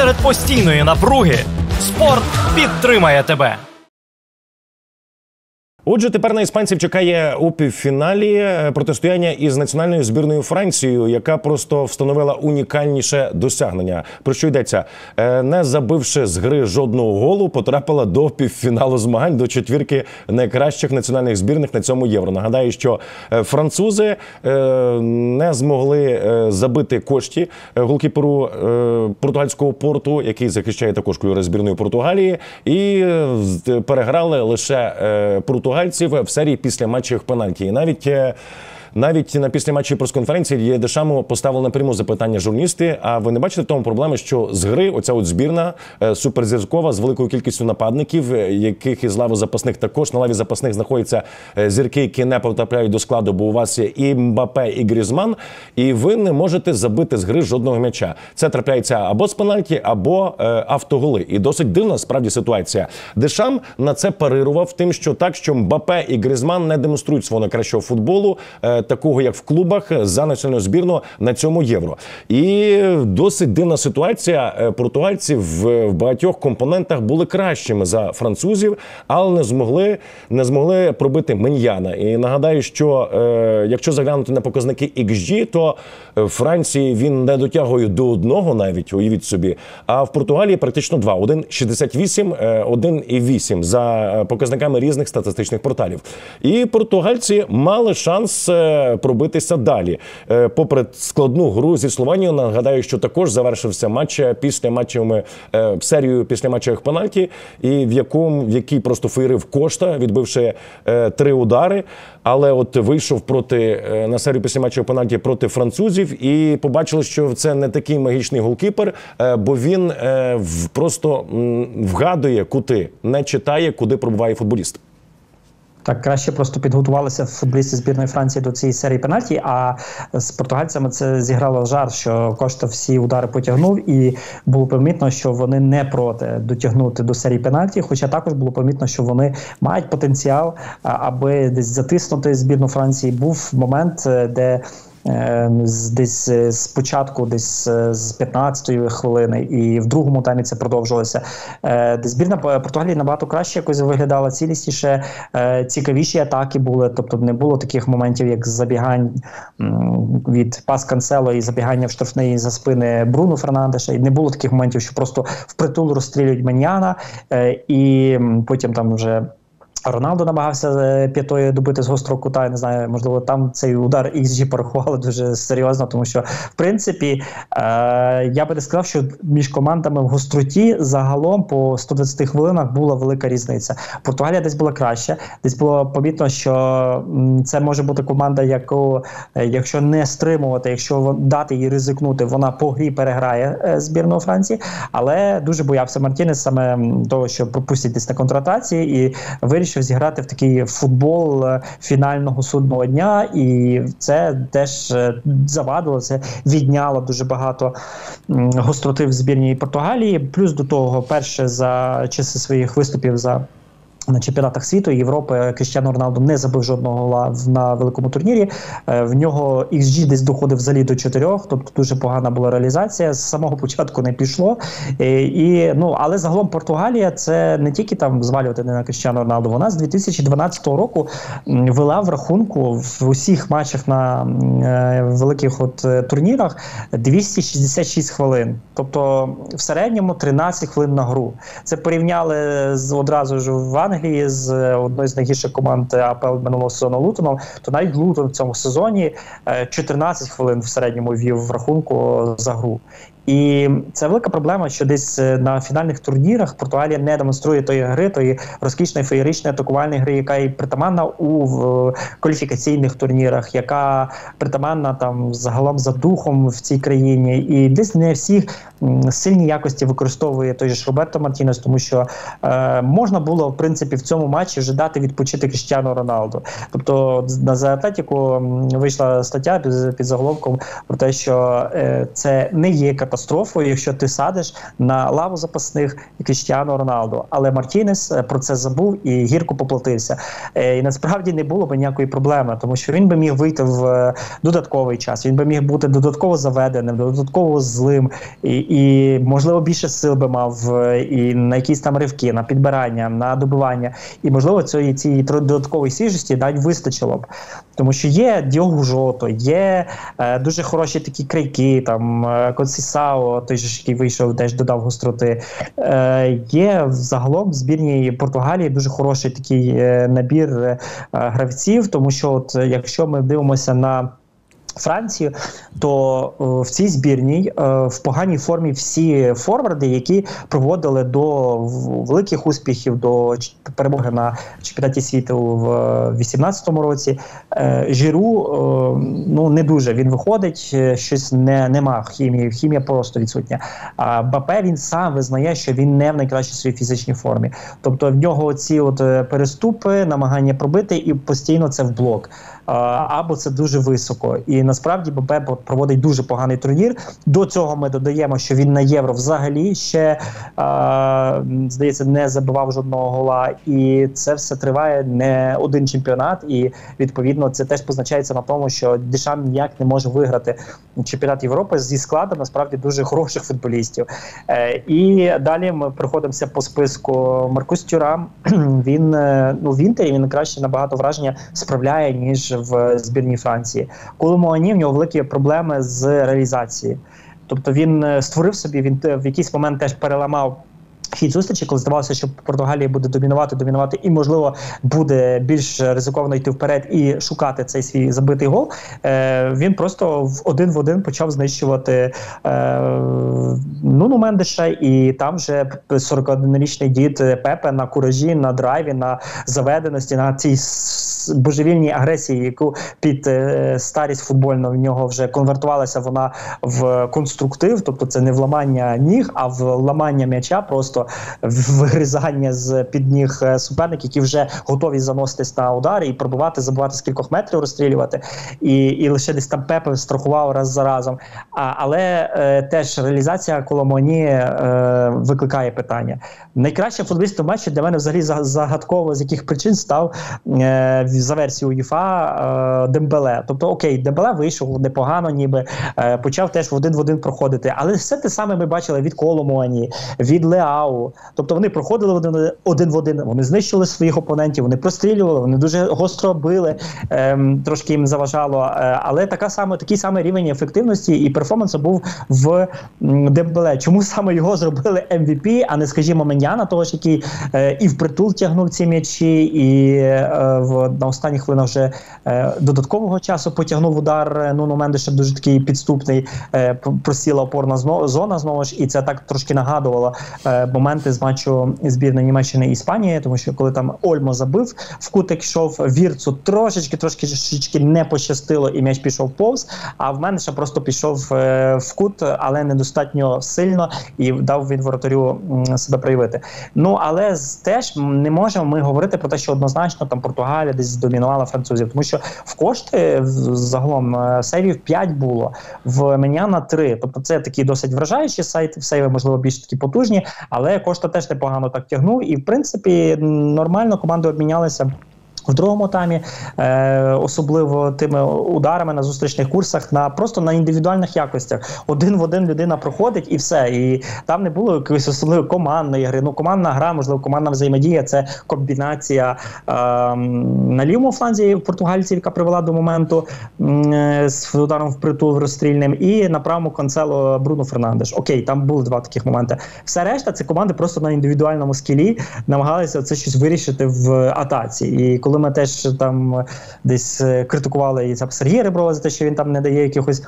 Серед постійної напруги спорт підтримає тебе. Отже, тепер на іспанців чекає у півфіналі протистояння із національною збірною Францією, яка просто встановила унікальніше досягнення. Про що йдеться? Не забивши з гри жодного голу, потрапила до півфіналу змагань, до четвірки найкращих національних збірних на цьому Євро. Нагадаю, що французи не змогли забити Кошті, голкіперу португальського Порту, який захищає також кольори збірної Португалії, і переграли лише португальців в серії післяматчевих пенальті. І навіть на післяматчевій прес-конференції Дешаму поставили напряму запитання журналісти: а ви не бачите в тому проблеми, що з гри оця от збірна суперзіркова з великою кількістю нападників, яких із лави запасних також, на лаві запасних знаходяться зірки, які не потрапляють до складу, бо у вас є і Мбаппе, і Грізман, і ви не можете забити з гри жодного м'яча. Це трапляється або з пенальті, або автоголи. І досить дивна справді ситуація. Дешам на це парирував тим, що Мбаппе і Грізман не демонструють свого найкращого футболу, такого як в клубах, за національну збірну на цьому Євро. І досить дивна ситуація. Португальці в багатьох компонентах були кращими за французів, але не змогли пробити Меньяна. І нагадаю, що якщо заглянути на показники XG, то Франції він не дотягує до одного навіть, уявіть собі, а в Португалії практично два. 1,68, 1,8 за показниками різних статистичних порталів. І португальці мали шанс пробитися далі. Попри складну гру зі Словенією, нагадаю, що також завершився матч серією післяматчевих пенальті, і в якій просто феєрив Кошта, відбивши 3 удари, але от вийшов на серію післяматчевих пенальті проти французів, і побачили, що це не такий магічний голкіпер, бо він просто вгадує кути, не читає, куди пробиває футболіст. Так, краще просто підготувалися футболісти збірної Франції до цієї серії пенальті, а з португальцями це зіграло жарт, що Кошта всі удари потягнув, і було помітно, що вони не проти дотягнути до серії пенальті, хоча також було помітно, що вони мають потенціал, аби десь затиснути збірну Франції. Був момент, де десь спочатку, десь з 15-ї хвилини, і в другому таймі це продовжувалося. Збірна Португалії набагато краще якось виглядала, цілісніше, цікавіші атаки були, тобто не було таких моментів, як забігань від пас Кансело і забігання в штрафний за спини Бруно Фернандеша, і не було таких моментів, що просто впритул розстрілюють Меньяна, і потім там вже Роналдо намагався п'ятою добити з гострого кута, я не знаю, можливо, там цей удар XG порахували дуже серйозно, тому що, в принципі, я би не сказав, що між командами в гостроті загалом по 120 хвилинах була велика різниця. Португалія десь була краще, десь було помітно, що це може бути команда, яку, якщо не стримувати, якщо дати їй ризикнути, вона по грі переграє збірну Франції, але дуже боявся Мартінес саме того, що пропустять десь на контратації, і вирішив зіграти в такий футбол фінального судного дня, і це теж завадило, це відняло дуже багато гостроти в збірній Португалії. Плюс до того, перше за часи своїх виступів на чемпіонатах світу, Європи, Кріштіану Роналду не забив жодного гола на великому турнірі. В нього XG десь доходив взагалі до 4, тобто дуже погана була реалізація. З самого початку не пішло. Але загалом Португалія це не тільки там звалювати на Кріштіану Роналду. Вона з 2012 року вела в рахунку в усіх матчах на великих турнірах 266 хвилин. Тобто в середньому 13 хвилин на гру. Це порівняли одразу ж в Англії з одної з найгірших команд АПЛ минулого сезону Лутоном, то навіть Лутон в цьому сезоні 14 хвилин в середньому вів в рахунку за гру. І це велика проблема, що десь на фінальних турнірах Португалія не демонструє тої гри, тої розкішної, феєричної атакувальної гри, яка і притаманна у кваліфікаційних турнірах, яка притаманна там загалом за духом в цій країні. І десь не всі сильні якості використовує той же Роберто Мартінес, тому що можна було, в принципі, в цьому матчі вже дати відпочити Кріштіану Роналду. Тобто за Атлетіку вийшла стаття під заголовком про те, що це не є катастрофою, якщо ти садиш на лаву запасних Кріштіану Роналду. Але Мартінес про це забув і гірко поплатився. І насправді не було б ніякої проблеми, тому що він би міг вийти в додатковий час, він би міг бути додатково заведеним, додатково злим, і можливо, більше сил би мав і на якісь там ривки, на підбирання, на добивання. І, можливо, цієї додаткової свіжості навіть вистачило б. Тому що є Діогу Жота, є дуже хороші такі крайки, там Консейсао, той же, який вийшов, теж додав гостроти. Є загалом в збірній Португалії дуже хороший такий набір гравців, тому що от, якщо ми дивимося на Францію, то в цій збірній в поганій формі всі форварди, які проводили до великих успіхів, до перемоги на чемпіонаті світу в 2018 році. Жиру, не дуже. Він виходить, щось нема хімії, хімія просто відсутня. А Мбаппе, він сам визнає, що він не в найкращій своїй фізичній формі. Тобто в нього ці переступи, намагання пробити, і постійно це в блок. Або це дуже високо. І насправді Мбаппе проводить дуже поганий турнір. До цього ми додаємо, що він на Євро взагалі ще, здається, не забивав жодного гола. І це все триває не один чемпіонат. І, відповідно, це теж позначається на тому, що Дешам ніяк не може виграти чемпіонат Європи зі складом, насправді, дуже хороших футболістів. І далі ми проходимося по списку. Маркус Тюрам, він в Інтері, він краще набагато враження справляє, ніж в збірній Франції. Коло Муані, в нього великі проблеми з реалізації. Тобто він створив собі, він в якийсь момент теж переламав хід зустрічі, коли здавалося, що Португалія буде домінувати і, можливо, буде більш ризиковано йти вперед і шукати цей свій забитий гол. Він просто один в один почав знищувати Нуну Мендеша, і там вже 41-річний дід Пепе на куражі, на драйві, на заведеності, на цій божевільній агресії, яку під старість футбольну в нього вже конвертувалася вона в конструктив, тобто це не вламання ніг, а вламання м'яча, просто вигризання з-під ніг суперників, які вже готові заноситись на удари і пробувати, забивати з кількох метрів, розстрілювати. І лише десь там Пепе страхував раз за разом. Але теж реалізація Коломоні викликає питання. Найкращим футболістом матчу для мене взагалі загадково, з яких причин став за версією УЄФА Дембеле. Тобто, окей, Дембеле вийшов непогано, ніби почав теж в один проходити. Але все те саме ми бачили від Коломоні, від Леау. Тобто вони проходили один в один, вони знищили своїх опонентів, вони прострілювали, вони дуже гостро били, трошки їм заважало. Але такий самий рівень ефективності і перформансу був в Дембеле. Чому саме його зробили MVP, а не, скажімо, Меньяна, того ж, який і впритул тягнув ці м'ячі, і на останніх хвилинах вже додаткового часу потягнув удар Нуно Мендеша, дуже такий підступний, просіла опорна зона знову ж, і це так трошки нагадувало моменти з матчу збірної Німеччини і Іспанії, тому що коли там Ольмо забив, в кутик йшов, Вірцу трошечки не пощастило, і м'яч пішов повз, а в Мендеша просто пішов в кут, але недостатньо сильно, і дав він воротарю себе проявити. Але теж не можемо ми говорити про те, що однозначно там Португалія десь здомінувала французів, тому що в кошти загалом сейвів 5 було, в Меньяна 3. Тобто це такі досить вражаючі сейви, можливо, більш такі потужні, але Кошта теж непогано так тягнув, і в принципі нормально команди обмінялися в другому таймі, особливо тими ударами на зустрічних курсах, просто на індивідуальних якостях. Один в один людина проходить і все. І там не було якоїсь особливої командної гри. Командна гра, можливо, командна взаємодія – це комбінація на лівому фланзі португальців, яка привела до моменту з ударом впритул розстрільним, і на правому Канцело Бруно Фернандеш. Окей, там були 2 таких моменти. Все решта – це команди просто на індивідуальному скілі намагалися це щось вирішити в атаці. І коли ми теж там десь критикували і Сергія Реброва за те, що він там не дає якихось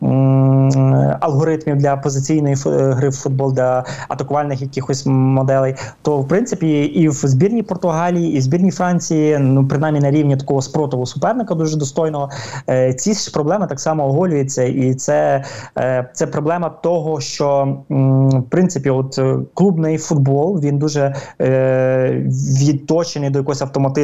алгоритмів для позиційної гри в футбол, для атакувальних якихось моделей, то в принципі і в збірній Португалії, і в збірній Франції, принаймні на рівні такого спротиву суперника дуже достойного, ці ж проблеми так само оголюються, і це проблема того, що в принципі клубний футбол, він дуже відточений до якогось автоматизму. Люди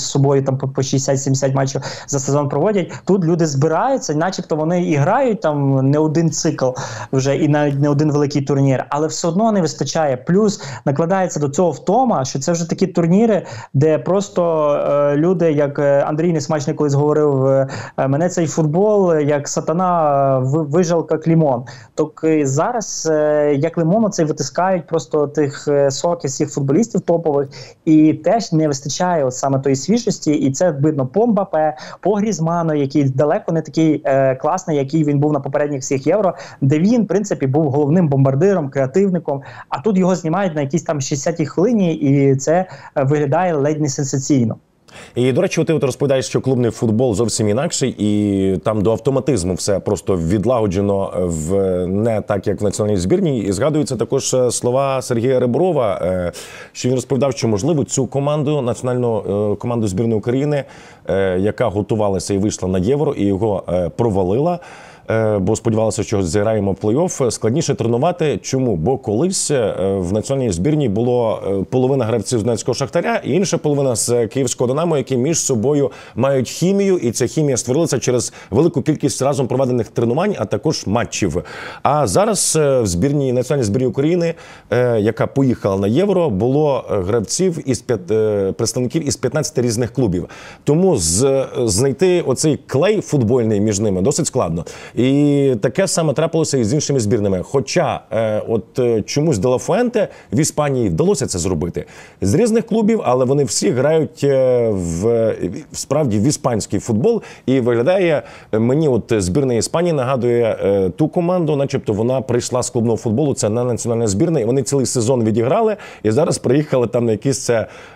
собою там по 60-70 матчів за сезон проводять. Тут люди збираються, начебто вони і грають там не один цикл вже і навіть не один великий турнір, але все одно не вистачає. Плюс накладається до цього втома, що це вже такі турніри, де просто люди, як Андрій Несмачний колись говорив, мене цей футбол як сатана вижалка лимон. Тобто зараз як лимону цей витискають просто тих соків всіх футболістів топових, і теж не вистачає от саме тої свіжості, і це видно по Мбапе, по Грізману, який далеко не такий класний, який він був на попередніх всіх Євро, де він, в принципі, був головним бомбардиром, креативником, а тут його знімають на якійсь там 60-й хвилині, і це виглядає ледь не сенсаційно. І, до речі, ти розповідаєш, що клубний футбол зовсім інакший, і там до автоматизму все просто відлагоджено не так, як в національній збірній. І згадуються також слова Сергія Реброва, що він розповідав, що, можливо, цю команду, національну команду збірної України, яка готувалася і вийшла на Євро, і його провалила, бо сподівалися, що зіграємо в плей-офф, складніше тренувати. Чому? Бо колись в національній збірній було половина гравців з Донецького Шахтаря і інша половина з Київського Динамо, які між собою мають хімію, і ця хімія створилася через велику кількість разом проведених тренувань, а також матчів. А зараз в збірній, національній збірній України, яка поїхала на Євро, було гравців представників із 15 різних клубів. Тому знайти оцей клей футбольний між ними досить складно. І таке саме трапилося і з іншими збірними. Хоча чомусь Де Ла Фуенте в Іспанії вдалося це зробити. З різних клубів, але вони всі грають справді в іспанський футбол. І виглядає, мені збірна Іспанії нагадує ту команду, начебто вона прийшла з клубного футболу, це не національна збірна, і вони цілий сезон відіграли, і зараз приїхали там на якийсь,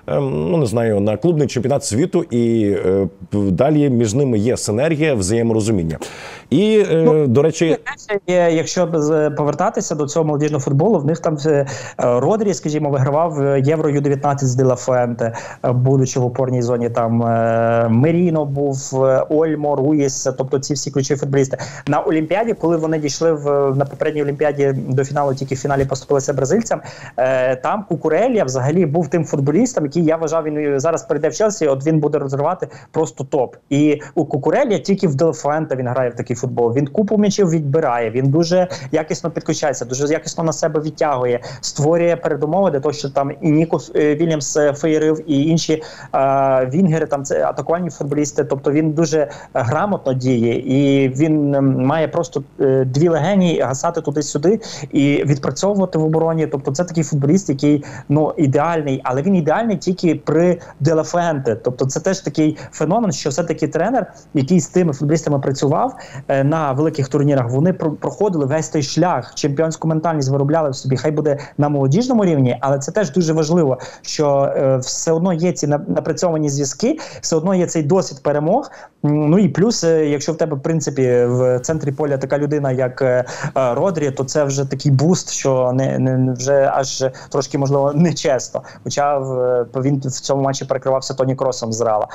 на клубний чемпіонат світу, і далі між ними є синергія, взаєморозуміння. І, до речі... Якщо повертатися до цього молодіжного футболу, в них там Родрі, скажімо, вигравав Євро Ю-19 з Де Ла Фуенте, будучи в опорній зоні, там Меріно був, Ольмо, Руїс, тобто ці всі ключові футболісти. На Олімпіаді, коли вони дійшли на попередній Олімпіаді до фіналу, тільки в фіналі поступилися бразильцям, там Кукурелля взагалі був тим футболістом, який, я вважав, він зараз перейде в Челсі, от він буде розривати просто топ. І у Кукурелля тільки в Де Ла Фуенте він грає в такий футбол. Він купу м'ячів відбирає, він дуже якісно підключається, дуже якісно на себе відтягує, створює передумови для того, що там і Ніко Вільямс феєрив, і інші вінгери, там це атакувальні футболісти, тобто він дуже грамотно діє, і він має просто дві легені гасати туди-сюди і відпрацьовувати в обороні, тобто це такий футболіст, який, ідеальний, але він ідеальний тільки при Де Ла Фуенте, тобто це теж такий феномен, що все-таки тренер, який з тими футболістами працював на великих турнірах, вони проходили весь той шлях, чемпіонську ментальність виробляли в собі, хай буде на молодіжному рівні, але це теж дуже важливо, що все одно є ці напрацьовані зв'язки, все одно є цей досвід перемог, і плюс, якщо в тебе, в принципі, в центрі поля така людина, як Родрі, то це вже такий буст, що вже аж трошки, можливо, нечесно, хоча він в цьому матчі перекривався Тоні Кросом з Реала.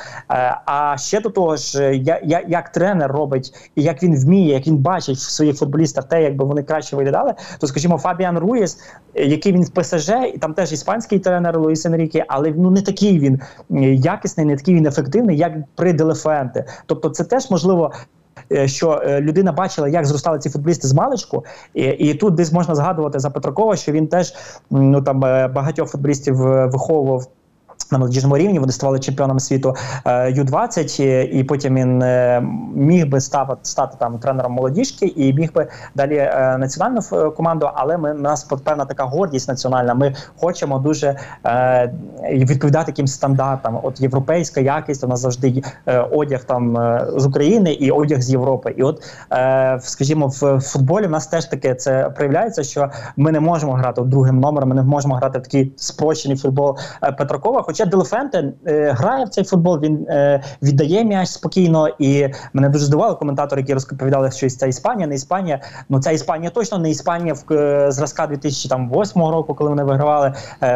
А ще до того ж, як тренер робить, і як він вміє, як він бачить в своїх футболістах те, якби вони краще виглядали, то, скажімо, Фабіан Руїс, який він в ПСЖ, і там теж іспанський тренер Луїс Енріке, але не такий він якісний, не такий він ефективний, як при Де Ла Фуенте. Тобто це теж можливо, що людина бачила, як зростали ці футболісти з маличку, і тут десь можна згадувати за Петракова, що він теж багатьох футболістів виховував на молодіжному рівні, вони ставали чемпіонами світу Ю-20, і потім він міг би стати там тренером молодіжки і міг би далі національну команду, але у нас певна така гордість національна, ми хочемо дуже відповідати таким стандартам. От європейська якість, у нас завжди одяг там з України і одяг з Європи. І от, скажімо, в футболі в нас теж таке це проявляється, що ми не можемо грати другим номером, ми не можемо грати в такий спрощений футбол Петракова, хоча Де Ла Фуенте грає в цей футбол, він віддає м'яч спокійно, і мене дуже здивували коментатори, які розповідали, що це Іспанія, не Іспанія. Ця Іспанія точно не Іспанія зразка 2008 року, коли вони вигравали,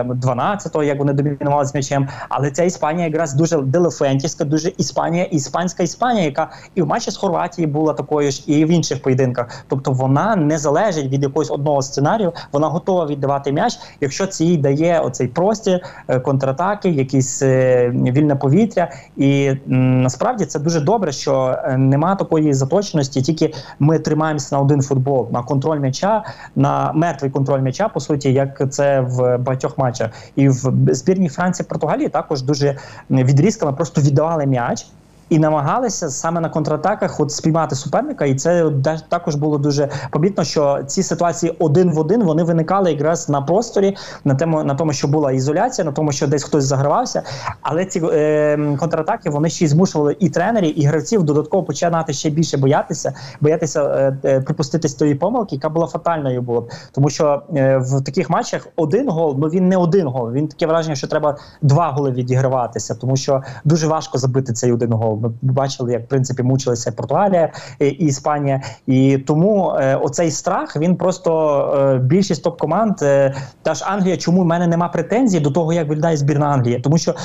12-го, як вони домінували з м'ячем, але ця Іспанія якраз дуже Де Ла Фуентівська, дуже іспанська Іспанія, яка і в матчі з Хорватії була такою ж, і в інших поєдинках. Тобто вона не залежить від якогось одного сценарію, вона готова віддавати м'яч, якщо це їй дає оцей простір, контратаки, спокій, якийсь вільне повітря. І насправді це дуже добре, що нема такої заточеності, тільки ми тримаємося на один футбол, на контроль м'яча, на мертвий контроль м'яча, по суті, як це в багатьох матчах. І в збірній Франції, Португалії також дуже відрізками просто віддавали м'яч і намагалися саме на контратаках спіймати суперника, і це також було дуже помітно, що ці ситуації один в один, вони виникали якраз на просторі, на тому, що була ізоляція, на тому, що десь хтось загравався, але ці контратаки, вони ще й змушували і тренерів, і гравців додатково починати ще більше боятися припуститись тої помилки, яка була фатальною була. Тому що в таких матчах один гол, він не один гол, він таке враження, що треба 2 голи відіграватися, тому що дуже важко забити цей один гол. Ми бачили, як в принципі мучилися Португалія і Іспанія, і тому оцей страх, він просто більшість топ-команд, та ж Англія, чому в мене нема претензій до того, як виглядає збірна Англії, тому що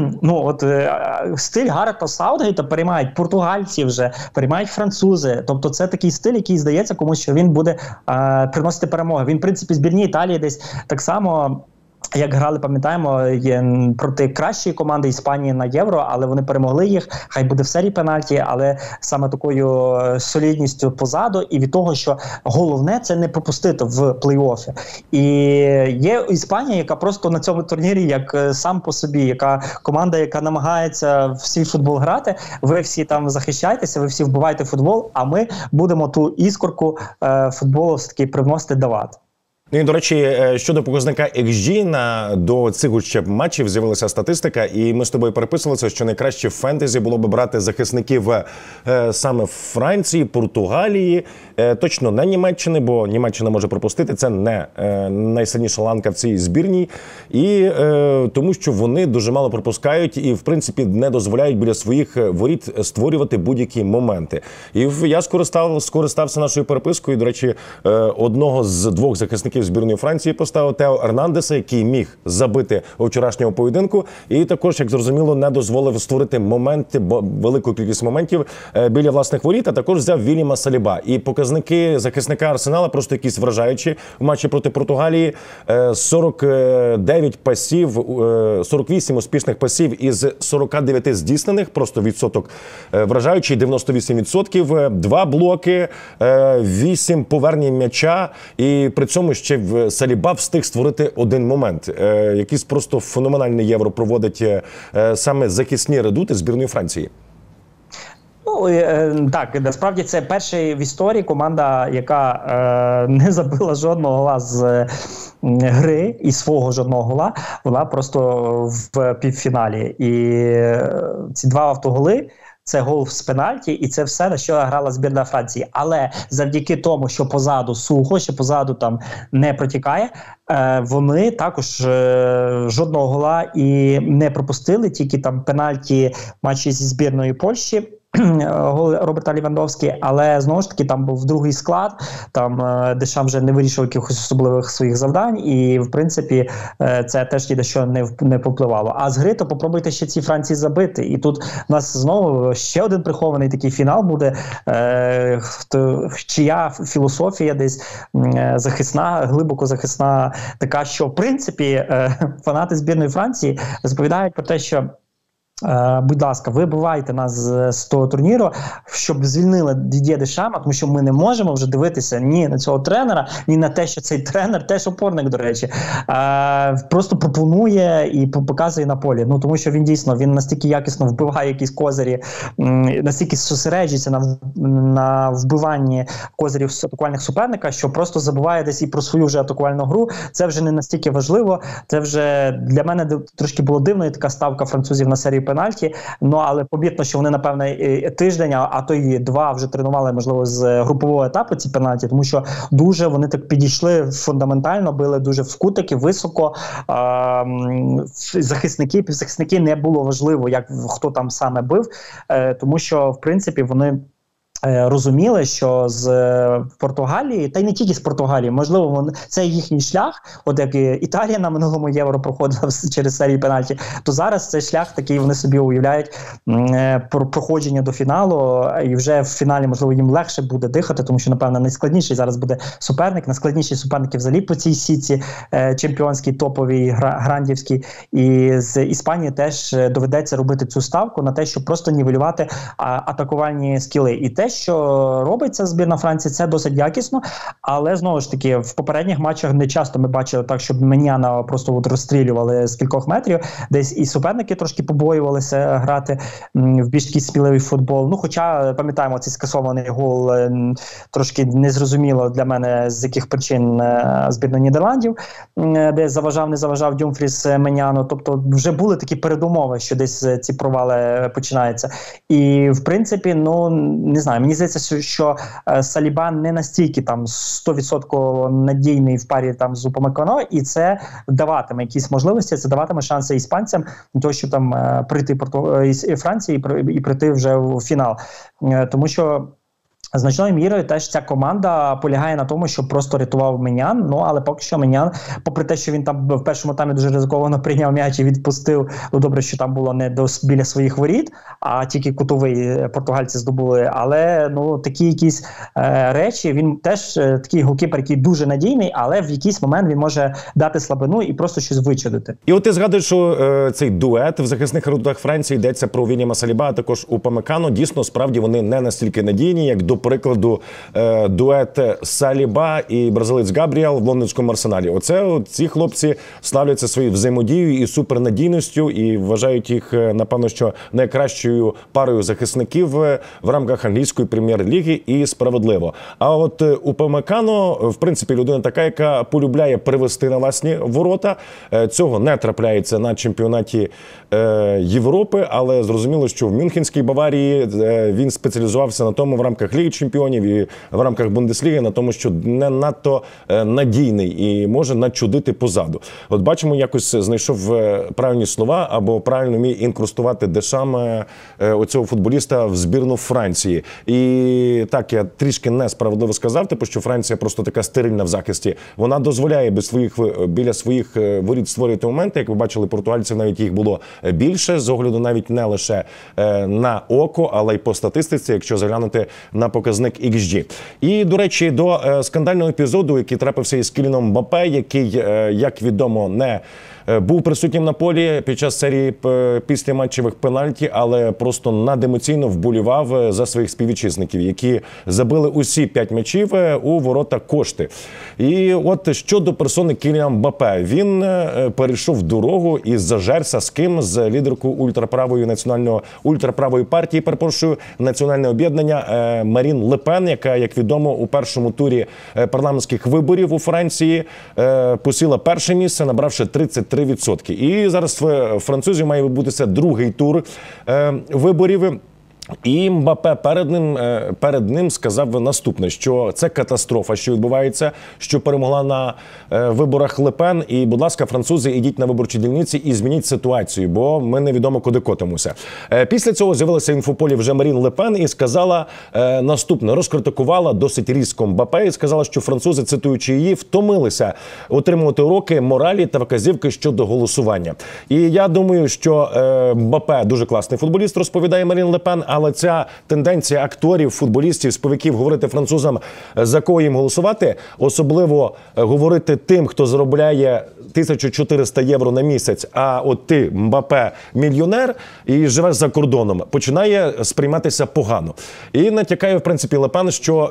стиль Гарета Саутгейта переймають португальці вже, переймають французи, тобто це такий стиль, який здається комусь, що він буде приносити перемоги. Він, в принципі, збірній Італії десь так само, як грали, пам'ятаємо, проти кращої команди Іспанії на Євро, але вони перемогли їх, хай буде в серії пенальті, але саме такою солідністю позаду, і від того, що головне – це не пропустити в плей-оффі. І є Іспанія, яка просто на цьому турнірі, як сам по собі, яка команда, яка намагається в свій футбол грати, ви всі там захищаєтеся, ви всі вбиваєте футбол, а ми будемо ту іскорку футболу все-таки привносити, давати. Ну і, до речі, щодо показника XG, до цих ще матчів з'явилася статистика, і ми з тобою переписувалися, що найкраще в фентезі було би брати захисників саме Франції, Португалії, точно не Німеччини, бо Німеччина може пропустити, це не найсильніша ланка в цій збірній, і тому що вони дуже мало пропускають і, в принципі, не дозволяють біля своїх воріт створювати будь-які моменти. І я скористався нашою перепискою, до речі, одного з 2 захисників збірної Франції поставив Тео Ернандеса, який міг забити у вчорашньому поєдинку, і також, як зрозуміло, не дозволив створити моменти, велику кількість моментів біля власних воріт, а також взяв Вільяма Саліба. І показники захисника Арсенала просто якісь вражаючі. В матчі проти Португалії 49 пасів, 48 успішних пасів із 49 здійснених, просто відсоток вражаючий, 98%, 2 блоки, 8 повернень м'яча, і при цьому ще Саліба встиг створити 1 момент. Якийсь просто феноменальний євро проводить саме захисні редути збірної Франції. Так, насправді це перша в історії команда, яка не забила жодного гола з гри і свого жодного гола, вона просто в півфіналі. І ці 2 автоголи – це гол з пенальті, і це все, на що грала збірна Франції. Але завдяки тому, що позаду сухо, що позаду там не протікає, вони також жодного гола і не пропустили, тільки там пенальті матчі зі збірною Польщі, гол Роберта Лівандовського, але знову ж таки там був другий склад, там Дешам вже не вирішив якихось особливих своїх завдань, і в принципі це теж ні до що не попливало. А з гри то попробуйте ще ці Франції забити, і тут у нас знову ще один прихований такий фінал буде, чия філософія десь захисна, глибоко захисна, така, що в принципі фанати збірної Франції розповідають про те, що будь ласка, вибивайте нас з того турніру, щоб звільнили Дід'є Дешама, тому що ми не можемо вже дивитися ні на цього тренера, ні на те, що цей тренер, теж опорник, до речі, просто пропонує і показує на полі. Ну, тому що він дійсно, він настільки якісно вбиває якісь козирі, настільки зосереджується на вбиванні козирів атакувальних суперника, що просто забуває десь і про свою вже атакувальну гру. Це вже не настільки важливо. Це вже для мене трошки було дивно, така ставка французів на серію пенальті, але помітно, що вони, напевно, тиждень, а то й 2 вже тренували, можливо, з групового етапу ці пенальті, тому що дуже вони так підійшли фундаментально, били дуже в кутики, високо, півзахисники не було важливо, хто там саме бив, тому що, в принципі, вони розуміли, що з Португалії, та й не тільки з Португалії, можливо, це їхній шлях, от як Італія на минулому Євро проходила через серії пенальті, то зараз цей шлях такий, вони собі уявляють проходження до фіналу, і вже в фіналі, можливо, їм легше буде дихати, тому що, напевно, найскладніший зараз буде суперник, найскладніші суперники взагалі по цій сітці чемпіонській, топовій, грандівській, і з Іспанії теж доведеться робити цю ставку на те, щоб просто нівелювати атакувальні скіли. І те, що робиться збірна Франції, це досить якісно, але, знову ж таки, в попередніх матчах не часто ми бачили так, щоб Меняна просто от розстрілювали з кількох метрів, десь і суперники трошки побоювалися грати в більш такий сміливий футбол. Ну, хоча, пам'ятаємо, цей скасований гол трошки незрозуміло для мене, з яких причин збірна Нідерландів, де не заважав Дюмфріс Меняну. Тобто вже були такі передумови, що десь ці провали починаються. І, в принципі, ну, не знаю, мені здається, що Саліба не настільки там 100% надійний в парі там з Упамекано, і це даватиме якісь можливості, це даватиме шанси іспанцям для того, щоб там прийти із Франції і прийти вже в фінал. Тому що значною мірою теж ця команда полягає на тому, що просто рятував Менян, ну але поки що Менян, попри те, що він там в першому таймі дуже ризиковано прийняв м'яч і відпустив, ну добре, що там було не біля своїх воріт, а тільки кутовий португальці здобули, але ну такі якісь речі, він теж такий голкіпер, який дуже надійний, але в якийсь момент він може дати слабину і просто щось вичудити. І от ти згадуєш, що цей дует в захисних воротах Франції, йдеться про Вільяма Саліба, а також Упамекано, дійсно, справді вони не настільки надійні, як до прикладу, дует Саліба і бразилець Габріел в лондонському Арсеналі. Ці хлопці славляться своєю взаємодією і супернадійністю, і вважають їх, напевно, що найкращою парою захисників в рамках англійської прем'єр-ліги, і справедливо. А от Упамекано, в принципі, людина така, яка полюбляє привести на власні ворота. Цього не трапляється на чемпіонаті Європи, але зрозуміло, що в Мюнхенській Баварії він спеціалізувався на тому в рамках Ліги чемпіонів і в рамках Бундесліги, на тому, що не надто надійний і може начудити позаду. От бачимо, якось знайшов правильні слова або правильно вміє інкрустувати Дешам оцього футболіста в збірну Франції. І так, я трішки несправедливо сказав, що Франція просто така стерильна в захисті. Вона дозволяє біля своїх воріт створювати моменти. Як ви бачили, португальців навіть їх було більше, з огляду навіть не лише на око, але й по статистиці, якщо заглянути на показник XG. І, до речі, до скандального епізоду, який трапився із Кіліаном Мбаппе, який, як відомо, не був присутнім на полі під час серії післяматчевих пенальті, але просто надемоційно вболівав за своїх співвітчизників, які забили усі 5 м'ячів у ворота Кошти. І от щодо персони Кіліана Мбаппе, він перейшов дорогу і зажерся з ким? З лідеркою ультраправої партії, Національне об'єднання Марін Ле Пен, яка, як відомо, у першому турі парламентських виборів у Франції посіла перше місце, набравши 33%. І зараз в французів має відбутися другий тур виборів. І Мбаппе перед ним сказав наступне, що це катастрофа, що відбувається, що перемогла на виборах Ле Пен. І, будь ласка, французи, ідіть на виборчі дільниці і змініть ситуацію, бо ми невідомо, куди котимося. Після цього з'явилася в інфополі вже Марін Ле Пен і сказала наступне, розкритикувала досить різко Мбаппе і сказала, що французи, цитуючи її, втомилися отримувати уроки моралі та вказівки щодо голосування. І я думаю, що Мбаппе дуже класний футболіст, розповідає Марін Ле Пен, але ця тенденція акторів, футболістів, співаків говорити французам, за кого їм голосувати, особливо говорити тим, хто заробляє 1400 євро на місяць, а от ти, Мбаппе, мільйонер і живеш за кордоном, починає сприйматися погано. І натякає, в принципі, Ле Пен, що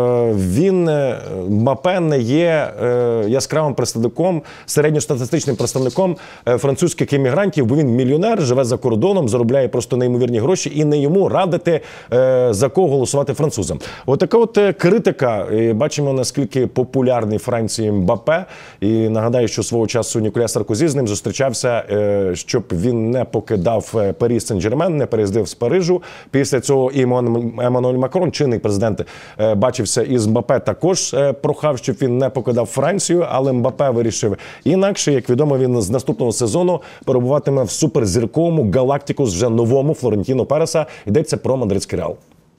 Мбаппе не є яскравим представником, середньостатистичним представником французьких іммігрантів, бо він мільйонер, живе за кордоном, заробляє просто неймовірні гроші, і не йому радити, за кого голосувати французам. Отака от критика. І бачимо, наскільки популярний Франції Мбаппе. І нагадаю, що свого часу Ніколя Саркозі з ним зустрічався, щоб він не покидав Парі Сен-Жермен, не переїздив з Парижу. Після цього і Еммануель Макрон, чинний президент, бачився із Мбаппе, також прохав, щоб він не покидав Францію, але Мбаппе вирішив інакше. Як відомо, він з наступного сезону перебуватиме в суперзірковому Галактикус, вже новому Флорентіно Переса. Йдеться про мадридський Реал.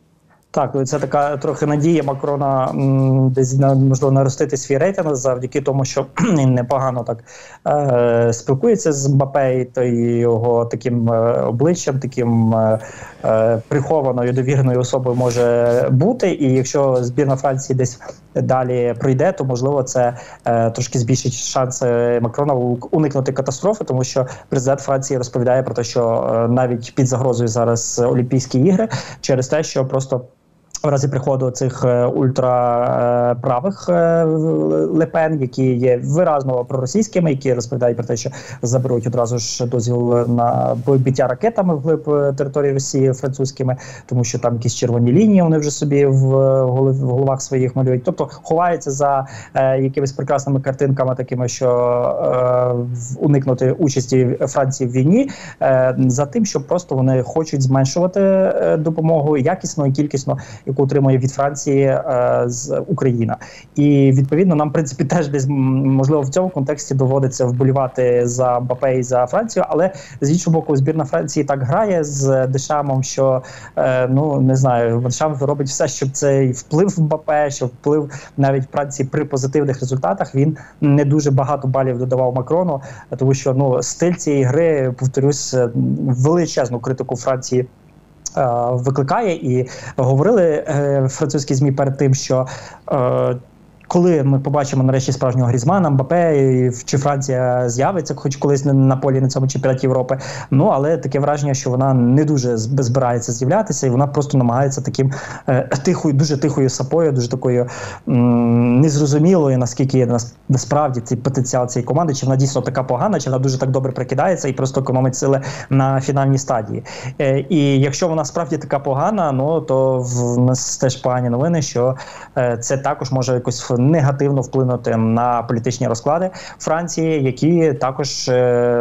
Так, це така трохи надія Макрона десь можливо наростити свій рейтинг завдяки тому, що він непогано так спілкується з Мбаппе, то його таким обличчям, таким прихованою довіреною особою може бути. І якщо збірна Франції десь далі пройде, то можливо це трошки збільшить шанси Макрона уникнути катастрофи, тому що президент Франції розповідає про те, що навіть під загрозою зараз Олімпійські ігри через те, що просто в разі приходу цих ультраправих Ле-Пен, які є виразно проросійськими, які розповідають про те, що заберуть одразу ж дозвіл на биття ракетами вглиб території Росії французькими, тому що там якісь червоні лінії вони вже собі в головах своїх малюють. Тобто ховаються за якимись прекрасними картинками такими, що уникнути участі Франції в війні, за тим, що просто вони хочуть зменшувати допомогу якісно і кількісно, яку отримує від Франції з Україна. І, відповідно, нам, в принципі, теж десь, можливо, в цьому контексті доводиться вболівати за Мбаппе і за Францію, але, з іншого боку, збірна Франції так грає з Дешамом, що, ну, не знаю, Дешам робить все, щоб цей вплив Мбаппе, щоб вплив навіть Франції при позитивних результатах, він не дуже багато балів додавав Макрону, тому що, ну, стиль цієї гри, повторюсь, величезну критику Франції викликає. І говорили французькі ЗМІ перед тим, що коли ми побачимо нарешті справжнього Грізмана, Мбаппе, чи Франція з'явиться хоч колись на полі на цьому чемпіонаті Європи, ну, але таке враження, що вона не дуже збирається з'являтися, і вона просто намагається таким дуже тихою сапою, дуже такою незрозумілою, наскільки насправді цей потенціал цієї команди, чи вона дійсно така погана, чи вона дуже так добре прикидається і просто економить сили на фінальній стадії. І якщо вона справді така погана, ну, то в нас теж погані новини, що це також може якось негативно вплинути на політичні розклади Франції, які також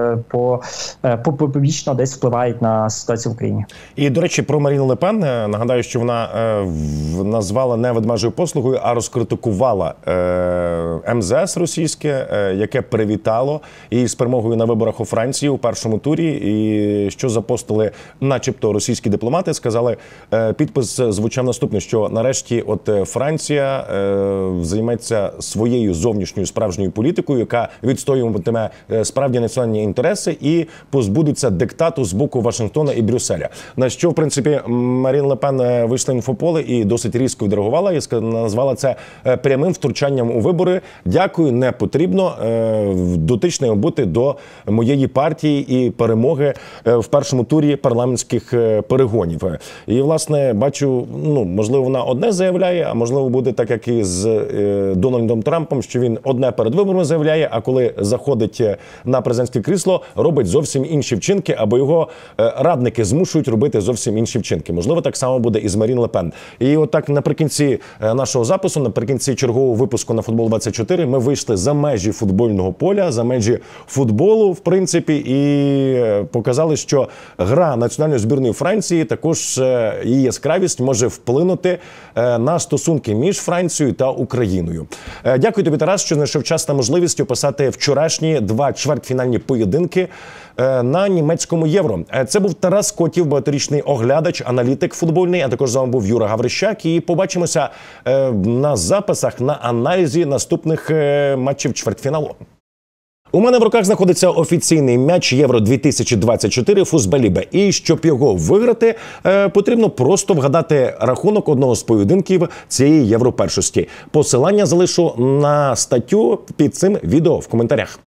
побічно десь впливають на ситуацію в Україні. І, до речі, про Марін Ле-Пен. Нагадаю, що вона назвала не ведмежою послугою, а розкритикувала МЗС російське, яке привітало її з перемогою на виборах у Франції у першому турі. І що запостили начебто російські дипломати, сказали, підпис звучав наступне, що нарешті от Франція займеться своєю зовнішньою справжньою політикою, яка відстоюватиме справді національні інтереси і позбудеться диктату з боку Вашингтона і Брюсселя. На що, в принципі, Марін Ле-Пен вийшла в інфополе і досить різко відреагувала і назвала це прямим втручанням у вибори. Дякую, не потрібно дотичним бути до моєї партії і перемоги в першому турі парламентських перегонів. І, власне, бачу, ну, можливо, вона одне заявляє, а можливо буде так, як і з Дональдом Трампом, що він одне перед виборами заявляє, а коли заходить на президентське крісло, робить зовсім інші вчинки, або його радники змушують робити зовсім інші вчинки. Можливо, так само буде і з Марін Ле-Пен. І отак наприкінці нашого запису, наприкінці чергового випуску на Футбол 24, ми вийшли за межі футбольного поля, за межі футболу, в принципі, і показали, що гра національної збірної Франції, також її яскравість може вплинути на стосунки між Францією та Україною. Дякую тобі, Тарас, що знайшов час та можливість описати вчорашні два чвертьфінальні поєдинки на німецькому Євро. Це був Тарас Котів, багаторічний оглядач, аналітик футбольний, а також з вами був Юра Гаврищак. І побачимося на записах, на аналізі наступних матчів чвертьфіналу. У мене в руках знаходиться офіційний м'яч Євро-2024 Фузбелібе. І щоб його виграти, потрібно просто вгадати рахунок одного з поєдинків цієї європершості. Посилання залишу на статтю під цим відео в коментарях.